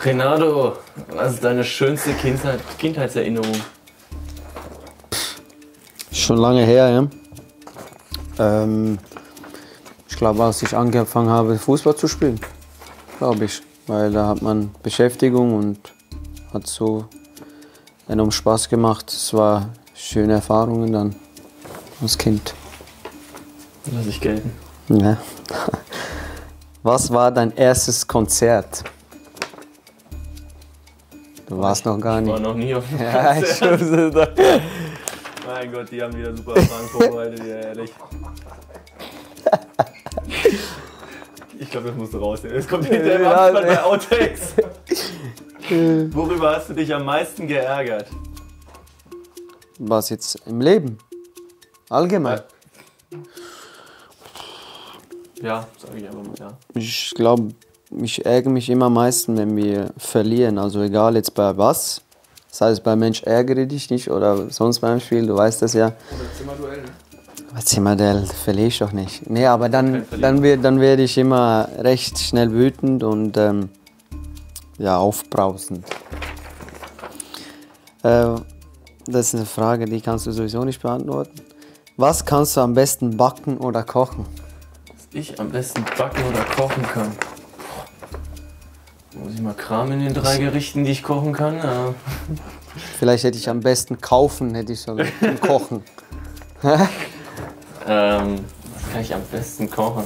Renato, was ist deine schönste Kindheitserinnerung? Schon lange her, ja. Ich glaube, als ich angefangen habe, Fußball zu spielen, glaube ich. Weil da hat man Beschäftigung und hat so enorm Spaß gemacht. Es war schöne Erfahrungen dann als Kind. Lass ich gelten. Ja. Was war dein erstes Konzert? Du warst noch gar Ich nicht. war noch nie auf dem Ja, ich Konzert. schwör's. Mein Gott, die haben wieder super Fragen vorbereitet, ja, ehrlich. Ich glaube, das musst du rausnehmen. Es kommt hinterher im Abspann bei Outtakes. Worüber hast du dich am meisten geärgert? Was jetzt im Leben? Allgemein? Ja, sage ich einfach mal, ja. Ich glaube, ich ärgere mich immer am meisten, wenn wir verlieren. Also egal jetzt bei was. Das heißt, bei Mensch ärgere dich nicht oder sonst beim Spiel, du weißt das ja. Oder Zimmerduell, ne? Bei Zimmerduell verliere ich doch nicht. Nee, aber dann werde ich immer recht schnell wütend und ja, aufbrausend. Das ist eine Frage, die kannst du sowieso nicht beantworten. Was kannst du am besten backen oder kochen? Was ich am besten backen oder kochen kann. Muss ich mal kramen in den 3 Gerichten, die ich kochen kann? Ja. Vielleicht hätte ich am besten kaufen, hätte ich so zum Kochen. Was kann ich am besten kochen?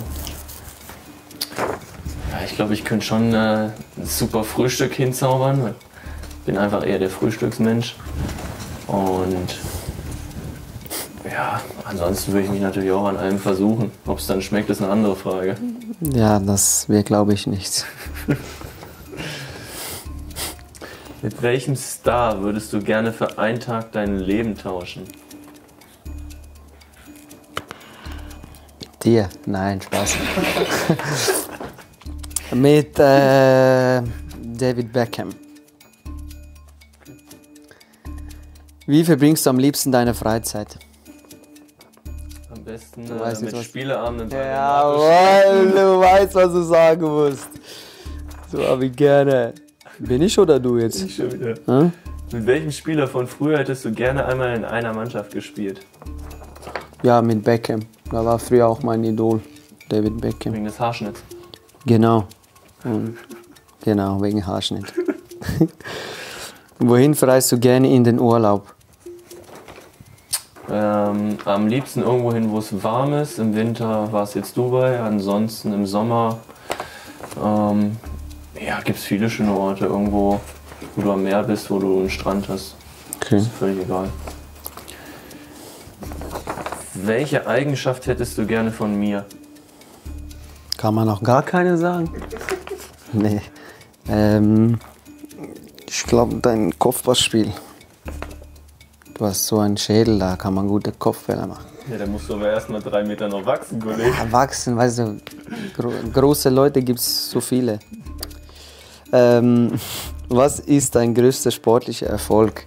Ja, ich glaube, ich könnte schon ein super Frühstück hinzaubern. Ich bin einfach eher der Frühstücksmensch. Und ja, ansonsten würde ich mich natürlich auch an allem versuchen. Ob es dann schmeckt, ist eine andere Frage. Ja, das wäre, glaube ich, nichts. Mit welchem Star würdest du gerne für einen Tag dein Leben tauschen? Dir? Nein, Spaß. Mit David Beckham. Wie verbringst du am liebsten deine Freizeit? Am besten weißt mit jetzt, was- Spieleabenden. Jawohl, du weißt, was du sagen musst. So habe ich gerne. Bin ich oder du jetzt? Ich schon wieder. Hm? Mit welchem Spieler von früher hättest du gerne einmal in einer Mannschaft gespielt? Ja, mit Beckham. Da war früher auch mein Idol, David Beckham. Wegen des Haarschnitts. Genau. Und genau, wegen Haarschnitt. Wohin verreist du gerne in den Urlaub? Am liebsten irgendwo hin, wo es warm ist. Im Winter war es jetzt Dubai, ansonsten im Sommer ja, gibt es viele schöne Orte. Irgendwo, wo du am Meer bist, wo du einen Strand hast. Okay. Ist völlig egal. Welche Eigenschaft hättest du gerne von mir? Kann man noch gar keine sagen? Nee. Ich glaube, dein Kopfballspiel. Du hast so einen Schädel, da kann man gute Kopfbälle machen. Ja, da musst du aber erstmal 3 Meter noch wachsen, Kollege. Erwachsen, weißt du, große Leute gibt es so viele. Was ist dein größter sportlicher Erfolg?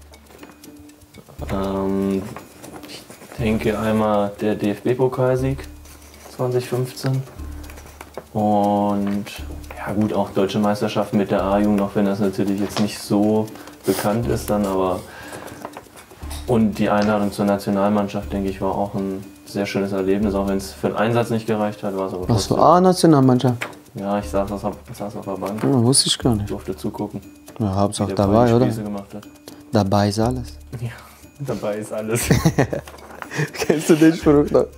Ich denke einmal der DFB-Pokalsieg 2015 und ja gut, auch Deutsche Meisterschaft mit der A-Jugend, auch wenn das natürlich jetzt nicht so bekannt ist dann, aber und die Einladung zur Nationalmannschaft, denke ich, war auch ein sehr schönes Erlebnis, auch wenn es für den Einsatz nicht gereicht hat, war es aber Was trotzdem. für A-Nationalmannschaft? Ja, ich saß auf der Bank, Ja, wusste ich gar nicht. durfte zugucken, Ja, wie Hauptsache der dabei, Ball die oder? Spieße gemacht hat. Dabei ist alles. Ja, dabei ist alles. Kennst du den Spruch noch?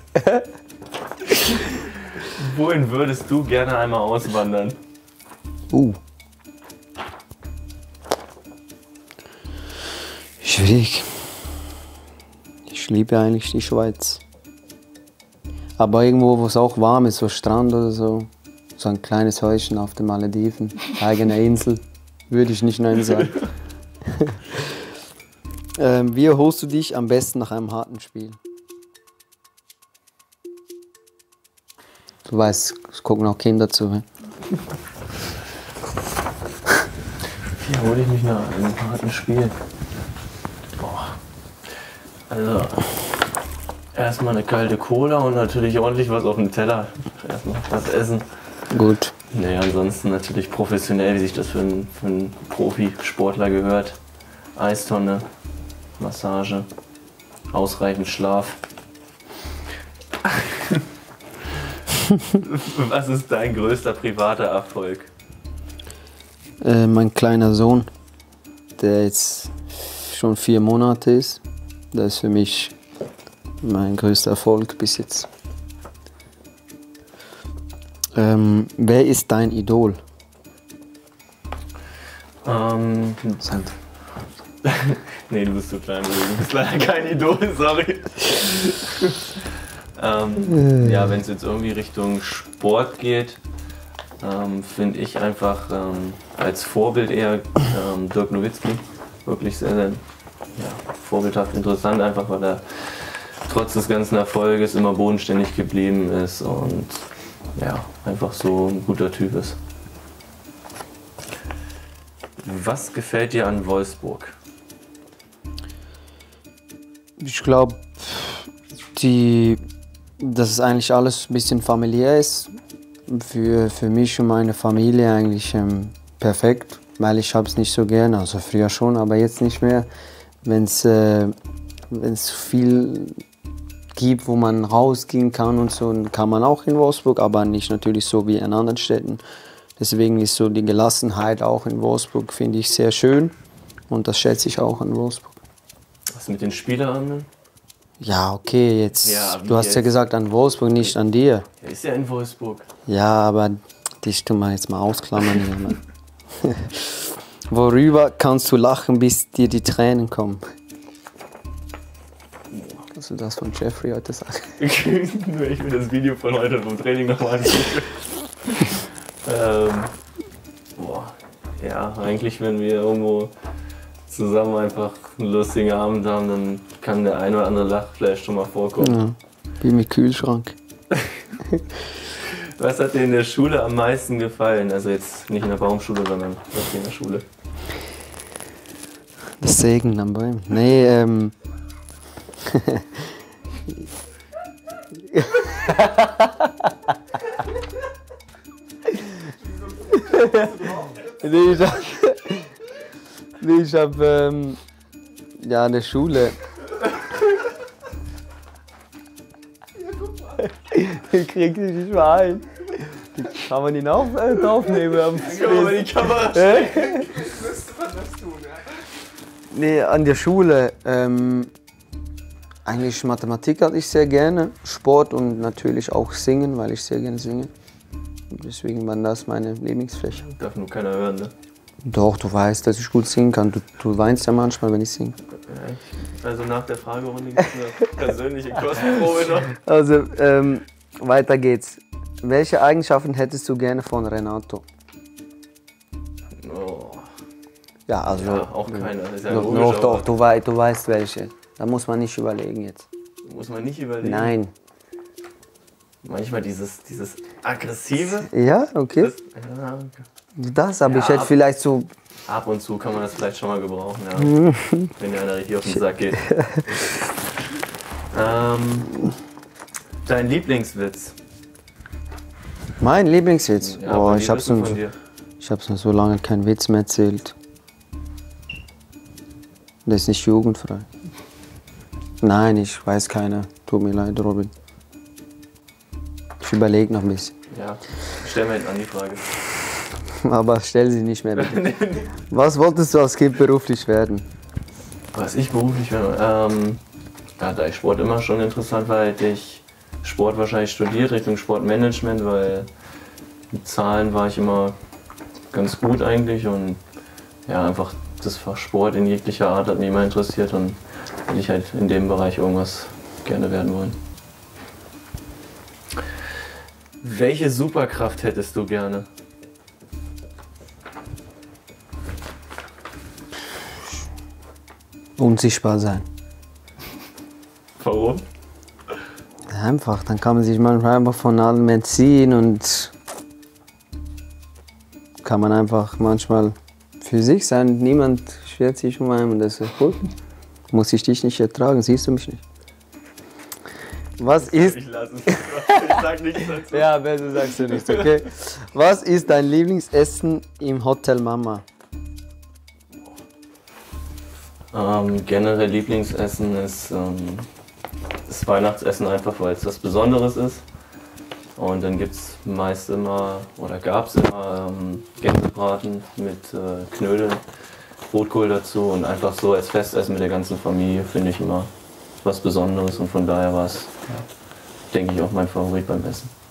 Wohin würdest du gerne einmal auswandern? Schwierig. Ich liebe eigentlich die Schweiz. Aber irgendwo, wo es auch warm ist, so Strand oder so. So ein kleines Häuschen auf den Malediven, eigene Insel, würde ich nicht nein sagen. Wie erholst du dich am besten nach einem harten Spiel? Du weißt, es gucken auch Kinder zu. Ne? Wie hole ich mich nach einem harten Spiel? Boah. Also, erstmal eine kalte Cola und natürlich ordentlich was auf dem Teller. Erstmal was essen. Gut. Naja, ansonsten natürlich professionell, wie sich das für einen Profisportler gehört. Eistonne, Massage, ausreichend Schlaf. Was ist dein größter privater Erfolg? Mein kleiner Sohn, der jetzt schon 4 Monate ist, das ist für mich mein größter Erfolg bis jetzt. Wer ist dein Idol? Nee, du bist zu klein, du bist leider kein Idol, sorry. Ja, wenn es jetzt irgendwie Richtung Sport geht, finde ich einfach als Vorbild eher Dirk Nowitzki. Wirklich sehr, sehr vorbildhaft interessant, einfach weil er trotz des ganzen Erfolges immer bodenständig geblieben ist und ja, einfach so ein guter Typ ist. Was gefällt dir an Wolfsburg? Ich glaube, dass es eigentlich alles ein bisschen familiär ist. Für mich und meine Familie eigentlich perfekt, weil ich habe es nicht so gerne, also früher schon, aber jetzt nicht mehr. Wenn es viel gibt, wo man rausgehen kann und so, kann man auch in Wolfsburg, aber nicht natürlich so wie in anderen Städten. Deswegen ist so die Gelassenheit auch in Wolfsburg, finde ich, sehr schön und das schätze ich auch in Wolfsburg. Was mit den Spielern? Ja, okay, jetzt. Ja, du hast ja gesagt an Wolfsburg, nicht an dir. Er ist ja in Wolfsburg. Ja, aber dich tun wir jetzt mal ausklammern hier, Mann. Worüber kannst du lachen, bis dir die Tränen kommen? Kannst du das von Jeffrey heute sagen? Wenn ich mir das Video von heute vom Training nochmal angucke. Ja, eigentlich, wenn wir irgendwo zusammen einfach einen lustigen Abend haben, dann kann der ein oder andere Lachflash schon mal vorkommen. Ja, wie mit Kühlschrank. Was hat dir in der Schule am meisten gefallen? Also jetzt nicht in der Baumschule, sondern in der Schule. Das Segen am Baum. Nee, ich hab ja, in der Schule. Ich krieg dich nicht mehr ein. Kann man ihn auch aufnehmen? Ja, aber die Kamera steht. Müsste man das tun, ja? Nee, an der Schule. Eigentlich Mathematik hatte ich sehr gerne. Sport und natürlich auch Singen, weil ich sehr gerne singe. Deswegen waren das meine Lieblingsfächer. Darf nur keiner hören, ne? Doch, du weißt, dass ich gut singen kann. Du weinst ja manchmal, wenn ich singe. Also nach der Fragerunde gibt es eine persönliche Kostprobe noch. Also, weiter geht's. Welche Eigenschaften hättest du gerne von Renato? Oh. Ja, also. Ja, auch keine. Das ist ja Doch, logisch, doch, du weißt welche. Da muss man nicht überlegen jetzt. Muss man nicht überlegen. Nein. Manchmal dieses Aggressive. Ja, okay. Das, aber ich hätte vielleicht so. Ab und zu kann man das vielleicht schon mal gebrauchen, ja. Wenn dir einer richtig auf den Sack geht. Dein Lieblingswitz? Mein Lieblingswitz? Ja, oh, wann ich hab's von dir? noch so lange keinen Witz mehr erzählt. Das ist nicht jugendfrei. Nein, ich weiß keiner. Tut mir leid, Robin. Ich überlege noch ein bisschen. Ja, stell mir hinten an die Frage. Aber stell sie nicht mehr, bitte. Was wolltest du als Kind beruflich werden? Was ich beruflich werde? Ja, da ich Sport immer schon interessant war, hätte ich Sport wahrscheinlich studiert, Richtung Sportmanagement, weil mit Zahlen war ich immer ganz gut eigentlich und ja, einfach das Fach Sport in jeglicher Art hat mich immer interessiert und hätte ich halt in dem Bereich irgendwas gerne werden wollen. Welche Superkraft hättest du gerne? Unsichtbar sein. Warum? Einfach, dann kann man sich manchmal einfach von allem entziehen und kann man einfach manchmal für sich sein. Niemand schert sich um einen und das ist gut. Muss ich dich nicht ertragen, siehst du mich nicht. Was ist? Ich lasse es. sag nichts dazu. Ja, besser sagst du nichts, okay? Was ist dein Lieblingsessen im Hotel Mama? Generell Lieblingsessen ist das Weihnachtsessen, einfach weil es was Besonderes ist. Und dann gibt es meist immer, oder gab es immer Gänsebraten mit Knödeln, Rotkohl dazu und einfach so als Festessen mit der ganzen Familie finde ich immer was Besonderes und von daher war es, denke ich, auch mein Favorit beim Essen.